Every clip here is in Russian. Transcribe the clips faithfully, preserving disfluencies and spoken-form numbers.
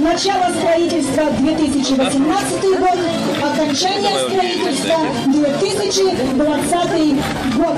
Начало строительства две тысячи восемнадцатый год, окончание строительства две тысячи двадцатый год.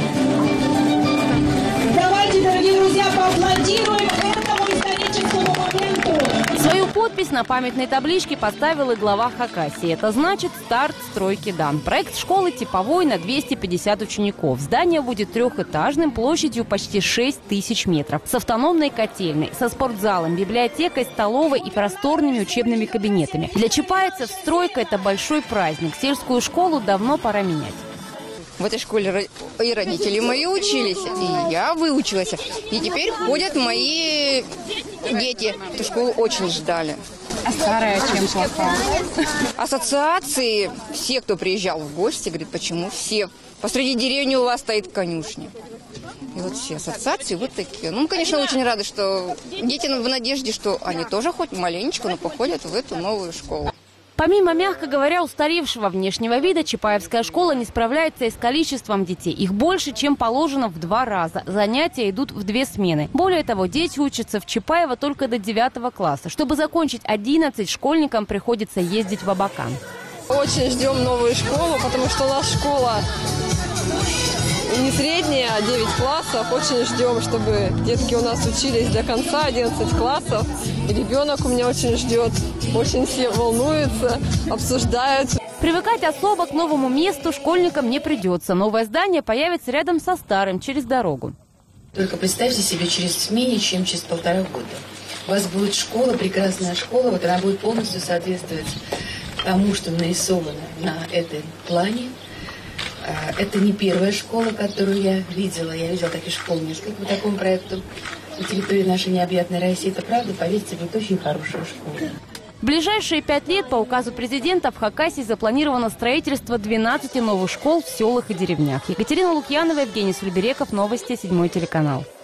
Давайте, дорогие друзья, поаплодируем этому историческому моменту. Свою подпись на памятной табличке поставил и глава Хакасии. Это значит старт стройки дан. Проект школы типовой на двести пятьдесят учеников. Здание будет трехэтажным, площадью почти шесть тысяч метров. С автономной котельной, со спортзалом, библиотекой, столовой и просторными учебными кабинетами. Для чапаевцев стройка – это большой праздник. Сельскую школу давно пора менять. В этой школе и родители мои учились, и я выучилась. И теперь ходят мои дети. Эту школу очень ждали. А старая чем плоха? Ассоциации, все, кто приезжал в гости, говорят, почему все? Посреди деревни у вас стоит конюшня. И вот все ассоциации вот такие. Ну, мы, конечно, очень рады, что дети в надежде, что они тоже хоть маленечко, но походят в эту новую школу. Помимо, мягко говоря, устаревшего внешнего вида, Чапаевская школа не справляется и с количеством детей. Их больше, чем положено, в два раза. Занятия идут в две смены. Более того, дети учатся в Чапаево только до девятого класса. Чтобы закончить одиннадцать, школьникам приходится ездить в Абакан. Очень ждем новую школу, потому что у нас школа не средняя, а девять классов. Очень ждем, чтобы детки у нас учились до конца, одиннадцать классов. И ребенок у меня очень ждет, очень все волнуются, обсуждают. Привыкать особо к новому месту школьникам не придется. Новое здание появится рядом со старым, через дорогу. Только представьте себе, через менее чем через полтора года у вас будет школа, прекрасная школа, вот она будет полностью соответствовать тому, что нарисовано на этом плане. Это не первая школа, которую я видела. Я видела таких школ несколько по такому проекту. На территории нашей необъятной России. Это правда, поверьте, будет очень хорошая школа. В ближайшие пять лет по указу президента в Хакасии запланировано строительство двенадцати новых школ в селах и деревнях. Екатерина Лукьянова, Евгений Сульбереков, новости, седьмой телеканал.